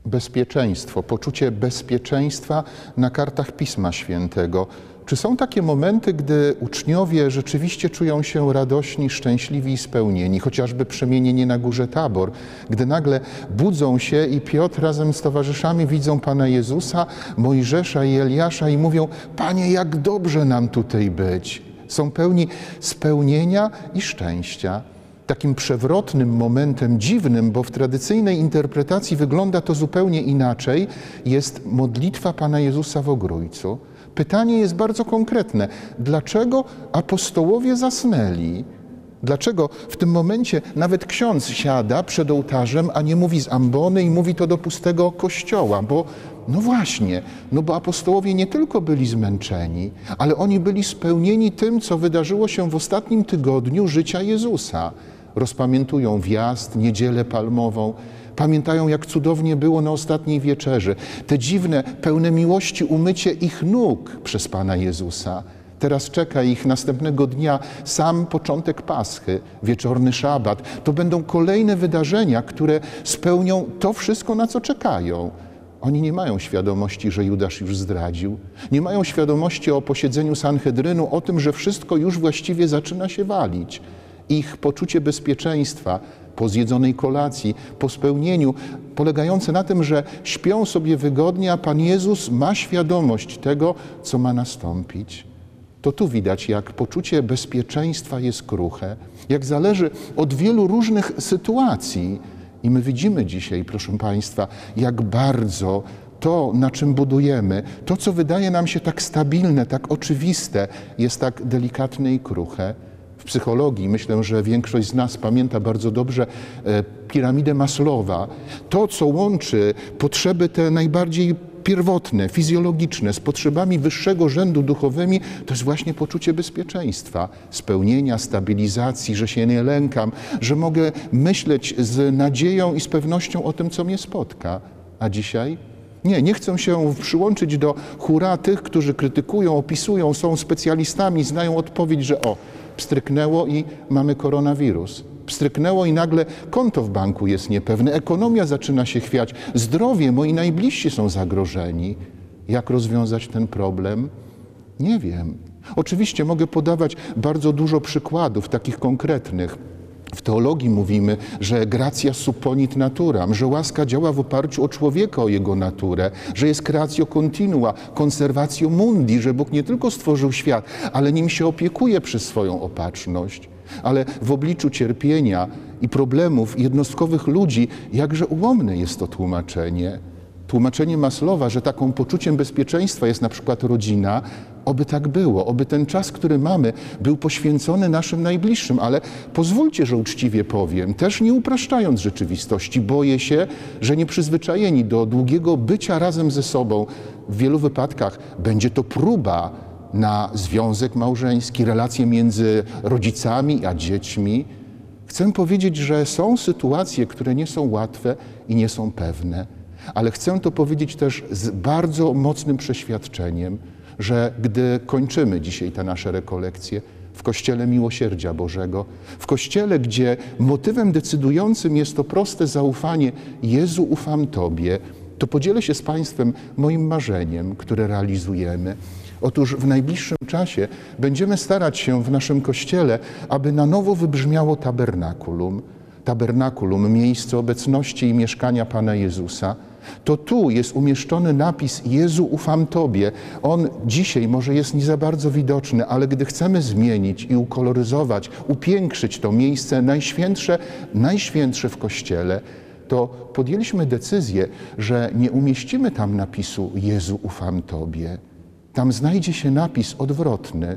Bezpieczeństwo, poczucie bezpieczeństwa na kartach Pisma Świętego. Czy są takie momenty, gdy uczniowie rzeczywiście czują się radośni, szczęśliwi i spełnieni, chociażby przemienienie na górze Tabor, gdy nagle budzą się i Piotr razem z towarzyszami widzą Pana Jezusa, Mojżesza i Eliasza i mówią: Panie, jak dobrze nam tutaj być. Są pełni spełnienia i szczęścia. Takim przewrotnym momentem, dziwnym, bo w tradycyjnej interpretacji wygląda to zupełnie inaczej, jest modlitwa Pana Jezusa w Ogrójcu. Pytanie jest bardzo konkretne. Dlaczego apostołowie zasnęli? Dlaczego w tym momencie nawet ksiądz siada przed ołtarzem, a nie mówi z ambony i mówi to do pustego kościoła? Bo no właśnie, bo apostołowie nie tylko byli zmęczeni, ale oni byli spełnieni tym, co wydarzyło się w ostatnim tygodniu życia Jezusa. Rozpamiętują wjazd, Niedzielę Palmową, pamiętają, jak cudownie było na ostatniej wieczerzy. Te dziwne, pełne miłości umycie ich nóg przez Pana Jezusa. Teraz czeka ich następnego dnia sam początek Paschy, wieczorny szabat. To będą kolejne wydarzenia, które spełnią to wszystko, na co czekają. Oni nie mają świadomości, że Judasz już zdradził. Nie mają świadomości o posiedzeniu Sanhedrynu, o tym, że wszystko już właściwie zaczyna się walić. Ich poczucie bezpieczeństwa po zjedzonej kolacji, po spełnieniu, polegające na tym, że śpią sobie wygodnie, a Pan Jezus ma świadomość tego, co ma nastąpić. To tu widać, jak poczucie bezpieczeństwa jest kruche, jak zależy od wielu różnych sytuacji. I my widzimy dzisiaj, proszę Państwa, jak bardzo to, na czym budujemy, to, co wydaje nam się tak stabilne, tak oczywiste, jest tak delikatne i kruche. W psychologii, myślę, że większość z nas pamięta bardzo dobrze piramidę Maslowa. To, co łączy potrzeby te najbardziej pierwotne, fizjologiczne z potrzebami wyższego rzędu duchowymi, to jest właśnie poczucie bezpieczeństwa, spełnienia, stabilizacji, że się nie lękam, że mogę myśleć z nadzieją i z pewnością o tym, co mnie spotka. A dzisiaj? Nie chcę się przyłączyć do hura tych, którzy krytykują, opisują, są specjalistami, znają odpowiedź, że pstryknęło i mamy koronawirus. Pstryknęło i nagle konto w banku jest niepewne, ekonomia zaczyna się chwiać, zdrowie, moi najbliżsi są zagrożeni. Jak rozwiązać ten problem? Nie wiem. Oczywiście mogę podawać bardzo dużo przykładów, takich konkretnych. W teologii mówimy, że gratia supponit naturam, że łaska działa w oparciu o człowieka, o jego naturę, że jest creatio continua, conservatio mundi, że Bóg nie tylko stworzył świat, ale nim się opiekuje przez swoją opatrzność. Ale w obliczu cierpienia i problemów jednostkowych ludzi, jakże ułomne jest to tłumaczenie. Tłumaczenie Maslowa, że taką poczuciem bezpieczeństwa jest na przykład rodzina, oby tak było, oby ten czas, który mamy, był poświęcony naszym najbliższym, ale pozwólcie, że uczciwie powiem, też nie upraszczając rzeczywistości, boję się, że nieprzyzwyczajeni do długiego bycia razem ze sobą, w wielu wypadkach będzie to próba na związek małżeński, relacje między rodzicami a dziećmi. Chcę powiedzieć, że są sytuacje, które nie są łatwe i nie są pewne, ale chcę to powiedzieć też z bardzo mocnym przeświadczeniem, że gdy kończymy dzisiaj te nasze rekolekcje w Kościele Miłosierdzia Bożego, w Kościele, gdzie motywem decydującym jest to proste zaufanie: Jezu, ufam Tobie, to podzielę się z Państwem moim marzeniem, które realizujemy. Otóż w najbliższym czasie będziemy starać się w naszym Kościele, aby na nowo wybrzmiało tabernakulum. Tabernakulum, miejsce obecności i mieszkania Pana Jezusa. To tu jest umieszczony napis: Jezu, ufam Tobie. On dzisiaj może jest nie za bardzo widoczny, ale gdy chcemy zmienić i ukoloryzować, upiększyć to miejsce najświętsze w Kościele, to podjęliśmy decyzję, że nie umieścimy tam napisu Jezu, ufam Tobie. Tam znajdzie się napis odwrotny: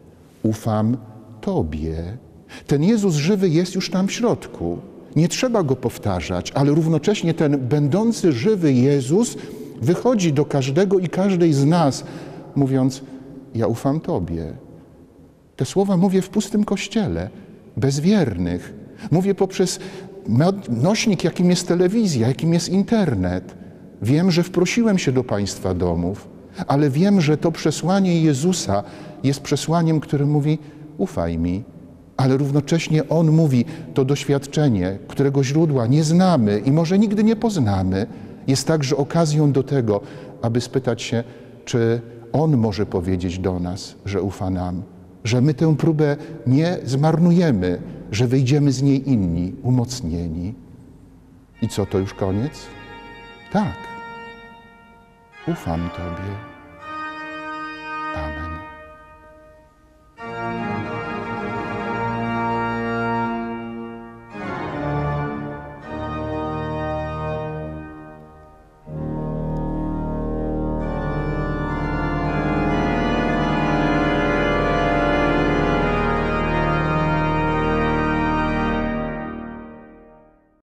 ufam Tobie. Ten Jezus żywy jest już tam w środku. Nie trzeba Go powtarzać, ale równocześnie ten będący żywy Jezus wychodzi do każdego i każdej z nas, mówiąc: ja ufam Tobie. Te słowa mówię w pustym kościele, bezwiernych. Mówię poprzez nośnik, jakim jest telewizja, jakim jest internet. Wiem, że wprosiłem się do Państwa domów, ale wiem, że to przesłanie Jezusa jest przesłaniem, które mówi: ufaj mi. Ale równocześnie On mówi: to doświadczenie, którego źródła nie znamy i może nigdy nie poznamy, Jest także okazją do tego, aby spytać się, czy On może powiedzieć do nas, że ufa nam, że my tę próbę nie zmarnujemy, że wyjdziemy z niej inni, umocnieni. I co, to już koniec? Tak. Ufam Tobie.